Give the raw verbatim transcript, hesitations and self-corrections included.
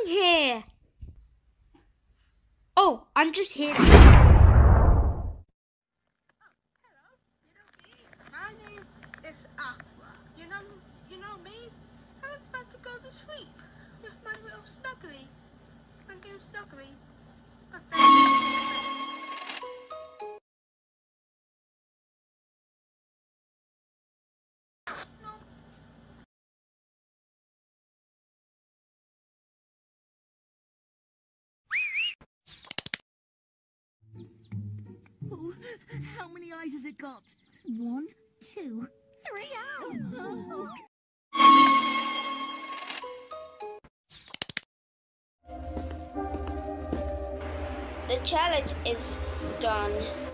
here? Oh, I'm just here. Oh, hello. You know me? My name is Aqua. You know, you know me? I was about to go to sleep with my little snuggery. My little snuggery. But then... Oh, how many eyes has it got? One, two, three. Oh. The challenge is done.